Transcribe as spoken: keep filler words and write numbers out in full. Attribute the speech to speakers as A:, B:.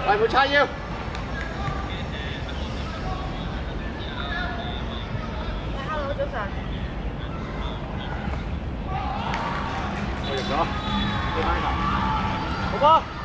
A: Rồi một sai nhiêu?
B: Alo, chú Sài.
A: Được đó. Cái máy nào? Không có.